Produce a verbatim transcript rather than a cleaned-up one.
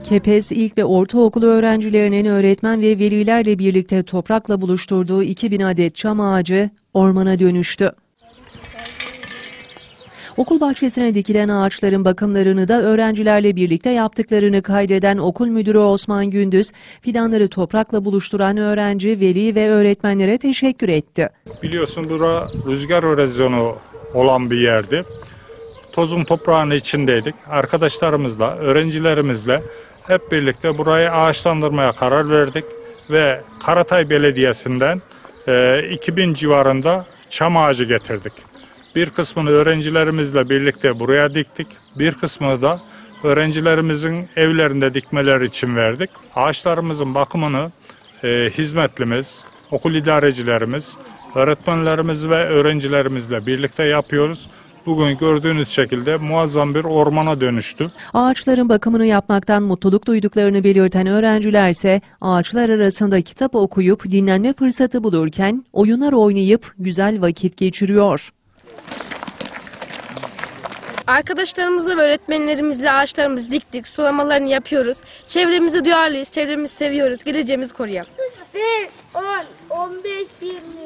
Kepez İlk ve Ortaokulu öğrencilerinin öğretmen ve velilerle birlikte toprakla buluşturduğu iki bin adet çam ağacı ormana dönüştü. Okul bahçesine dikilen ağaçların bakımlarını da öğrencilerle birlikte yaptıklarını kaydeden okul müdürü Osman Gündüz, fidanları toprakla buluşturan öğrenci, veli ve öğretmenlere teşekkür etti. Biliyorsun bura rüzgar erozyonu olan bir yerdi. Tozun toprağın içindeydik. Arkadaşlarımızla, öğrencilerimizle hep birlikte burayı ağaçlandırmaya karar verdik ve Karatay Belediyesi'nden e, iki bin civarında çam ağacı getirdik. Bir kısmını öğrencilerimizle birlikte buraya diktik. Bir kısmını da öğrencilerimizin evlerinde dikmeler için verdik. Ağaçlarımızın bakımını e, hizmetlimiz, okul idarecilerimiz, öğretmenlerimiz ve öğrencilerimizle birlikte yapıyoruz. Bugün gördüğünüz şekilde muazzam bir ormana dönüştü. Ağaçların bakımını yapmaktan mutluluk duyduklarını belirten öğrenciler ise ağaçlar arasında kitap okuyup dinlenme fırsatı bulurken oyunlar oynayıp güzel vakit geçiriyor. Arkadaşlarımızla ve öğretmenlerimizle ağaçlarımızı diktik, sulamalarını yapıyoruz. Çevremizi duyarlıyız, çevremizi seviyoruz, geleceğimizi koruyalım. beş, on, on beş, yirmi